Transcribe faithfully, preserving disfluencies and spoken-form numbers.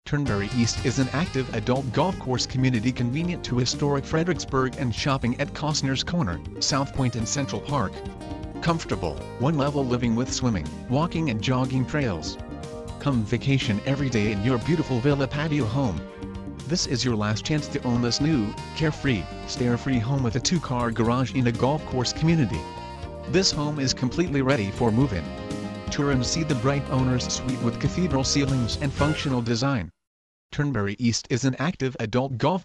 Turnberry East is an active adult golf course community convenient to historic Fredericksburg and shopping at Costner's Corner, South Point and Central Park. Comfortable, one-level living with swimming, walking and jogging trails. Come vacation every day in your beautiful villa patio home. This is your last chance to own this new, carefree, stair-free home with a two-car garage in a golf course community. This home is completely ready for move-in. Tour and see the bright owner's suite with cathedral ceilings and functional design. Turnberry East is an active adult golf